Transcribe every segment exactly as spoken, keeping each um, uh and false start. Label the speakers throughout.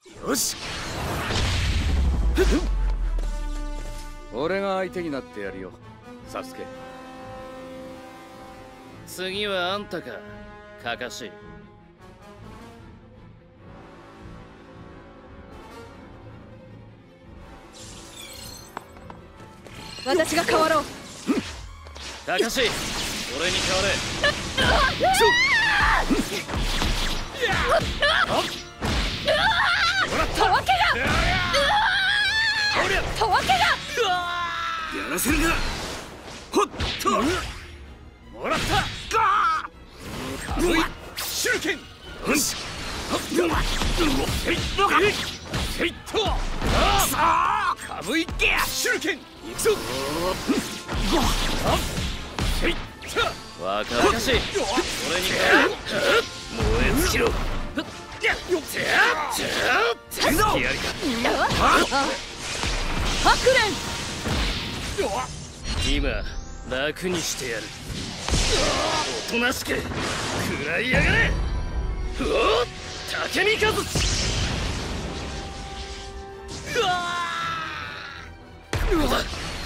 Speaker 1: よし、俺が相手になってやるよ、サスケ。
Speaker 2: 次はあんたか、カカシ。
Speaker 3: 私が変わろう。
Speaker 2: カカシ、俺に変われ。
Speaker 3: たわけだ。たわけだ。
Speaker 1: やらせるな。ほっともらった。かぶい手裏剣。よし、せいせいとかぶい手裏剣。いくぞ。せいと
Speaker 2: 若かし、俺に変われ。燃え尽きろ。
Speaker 3: ハクレ
Speaker 2: ン、今楽にしてやる。おとなしく食らいやがれ。おっ、竹見和志。うわー、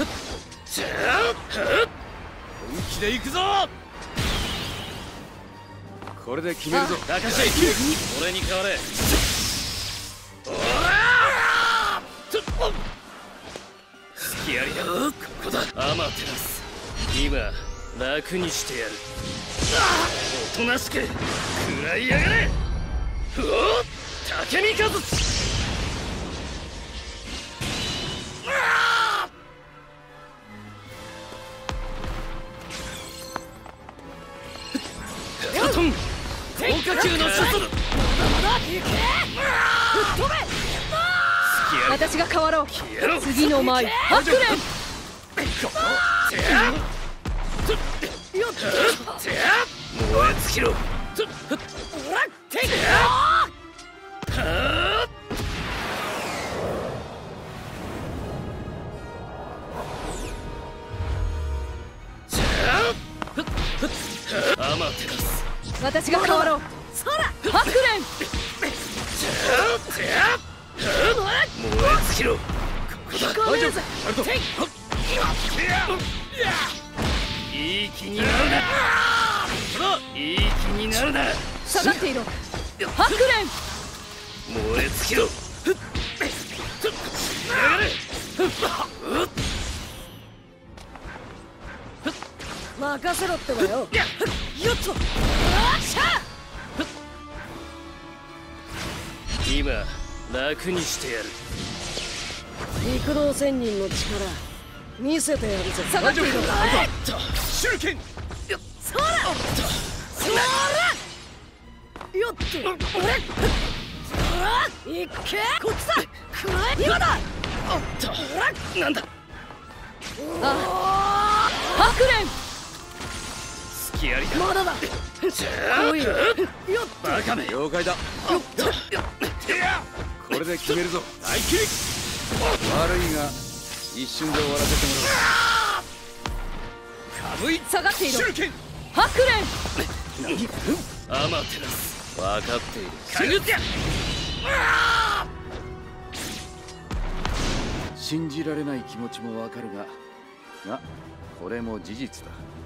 Speaker 2: 本気で行くぞ。
Speaker 1: これで決めるぞ。
Speaker 2: カカシ、俺に変われ。おらー、隙ありだ。ここだ。アマテラス、今楽にしてやる。おとなしく食らいやがれ。おっ、竹見和志。カトン、高架球のショットだ。
Speaker 3: 私が変わろう。次の前、ハクレン。
Speaker 2: 燃え尽きろ。アマテラス、
Speaker 3: 私が変わろう。ハクレン。
Speaker 2: 燃え尽きろ。ここだ。大丈夫。いい気になるな。いい気になるな。
Speaker 3: 下がっていろ。ハクレン。
Speaker 2: 燃え尽きろ。
Speaker 3: 任せろってばよ。よっと。
Speaker 2: 今楽にしてやる。
Speaker 3: 陸道仙人の力見せてやるぞ。下がっていろ。
Speaker 1: 手裏剣。
Speaker 3: そらそらよっと。いっけ、こっちだ。くらえ、今だ。
Speaker 2: おっと、なんだ。
Speaker 3: あ、ハクレン。
Speaker 2: 隙ありだ。
Speaker 3: まだだ。来いよ。よっと。
Speaker 2: バカめ。
Speaker 1: 了解だ。これで決めるぞ。大切。悪いが一瞬で終わらせてもらう。かぶい
Speaker 3: 下がっていろ。
Speaker 1: 手裏剣。
Speaker 3: ハクレン。
Speaker 2: アマテラス、分かっている。
Speaker 1: かぐってや。信じられない気持ちもわかるが、がこれも事実だ。